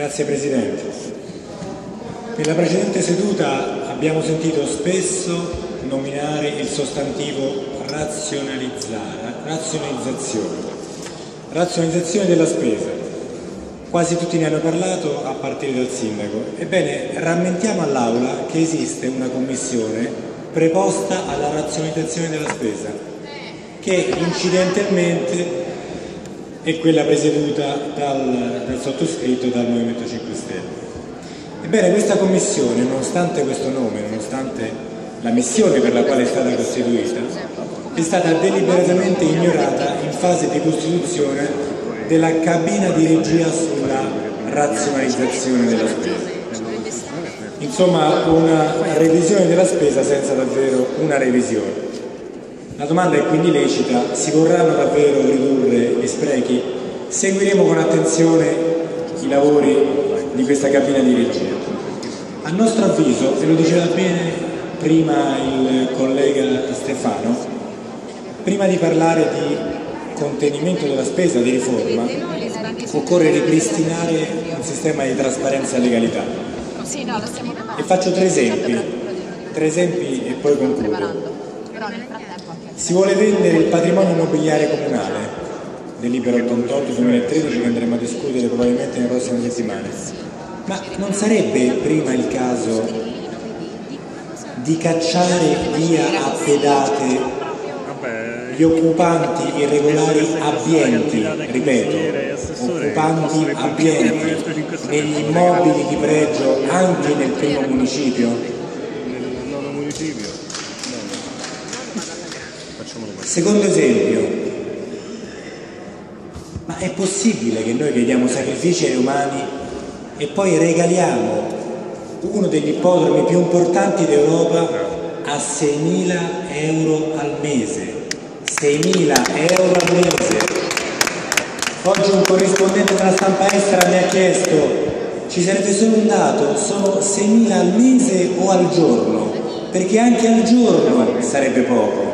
Grazie Presidente. Nella precedente seduta abbiamo sentito spesso nominare il sostantivo razionalizzazione della spesa. Quasi tutti ne hanno parlato, a partire dal Sindaco. Ebbene, rammentiamo all'Aula che esiste una commissione preposta alla razionalizzazione della spesa, che incidentalmente è quella presieduta dal sottoscritto, dal Movimento 5 Stelle. Ebbene, questa commissione, nonostante questo nome, nonostante la missione per la quale è stata costituita, è stata deliberatamente ignorata in fase di costituzione della cabina di regia sulla razionalizzazione della spesa. Insomma, una revisione della spesa senza davvero una revisione. La domanda è quindi lecita: si vorranno davvero ridurre gli sprechi? Seguiremo con attenzione i lavori di questa cabina di regia. A nostro avviso, e lo diceva bene prima il collega Stefano, prima di parlare di contenimento della spesa, di riforma, occorre ripristinare un sistema di trasparenza e legalità. E faccio tre esempi e poi concludo. Si vuole vendere il patrimonio immobiliare comunale, delibera 88/2013, che andremo a discutere probabilmente nelle prossime settimane. Ma non sarebbe prima il caso di cacciare via a pedate gli occupanti irregolari abbienti, ripeto, occupanti abbienti negli immobili di pregio anche nel primo municipio? Secondo esempio, ma è possibile che noi chiediamo sacrifici ai umani e poi regaliamo uno degli ippodromi più importanti d'Europa a 6.000 euro al mese? 6.000 euro al mese. Oggi un corrispondente della stampa estera mi ha chiesto: ci sarebbe solo un dato, sono 6.000 al mese o al giorno? Perché anche al giorno sarebbe poco.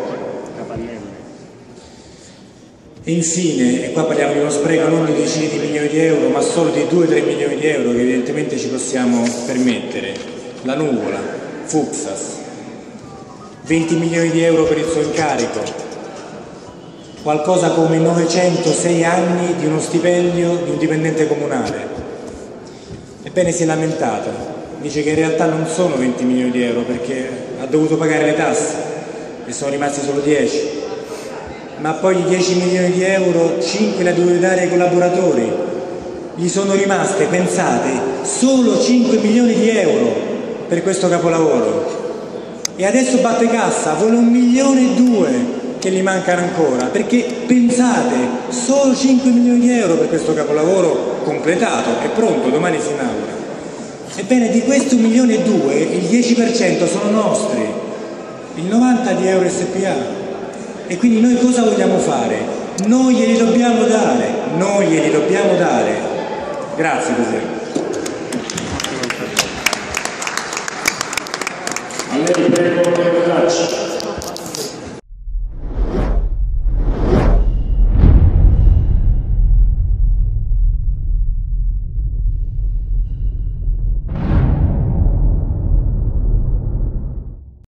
E infine, e qua parliamo di uno spreco non di decine di milioni di euro, ma solo di 2-3 milioni di euro che evidentemente ci possiamo permettere. La nuvola, Fuxas, 20 milioni di euro per il suo incarico, qualcosa come 906 anni di uno stipendio di un dipendente comunale. Ebbene, si è lamentato, dice che in realtà non sono 20 milioni di euro perché ha dovuto pagare le tasse e sono rimasti solo 10. Ma poi i 10 milioni di euro, 5 li ha dovuti dare ai collaboratori. Gli sono rimaste, pensate, solo 5 milioni di euro per questo capolavoro. E adesso batte cassa, vuole 1,2 milioni che gli mancano ancora, perché pensate, solo 5 milioni di euro per questo capolavoro completato, è pronto, domani si inaugura. Ebbene, di questo 1,2 milioni, il 10% sono nostri, il 90% di Euro SpA. E quindi noi cosa vogliamo fare? Noi glieli dobbiamo dare. Grazie Presidente. A lei prego.